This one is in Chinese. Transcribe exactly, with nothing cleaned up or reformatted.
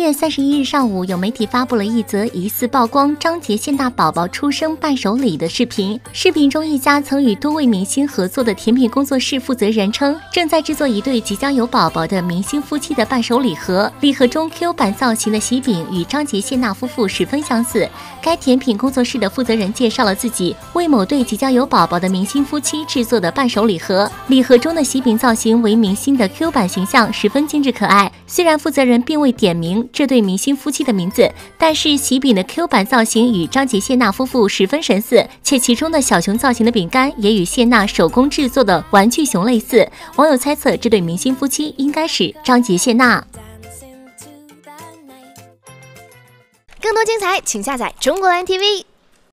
月三十一日上午，有媒体发布了一则疑似曝光张杰谢娜宝宝出生伴手礼的视频。视频中，一家曾与多位明星合作的甜品工作室负责人称，正在制作一对即将有宝宝的明星夫妻的伴手礼盒。礼盒中 Q 版造型的喜饼与张杰谢娜夫妇十分相似。该甜品工作室的负责人介绍了自己为某对即将有宝宝的明星夫妻制作的伴手礼盒。礼盒中的喜饼造型为明星的 Q 版形象，十分精致可爱。虽然负责人并未点名这对明星夫妻的名字，但是喜饼的 Q 版造型与张杰谢娜夫妇十分神似，且其中的小熊造型的饼干也与谢娜手工制作的玩具熊类似。网友猜测这对明星夫妻应该是张杰谢娜。 更多精彩，请下载中国蓝 T V。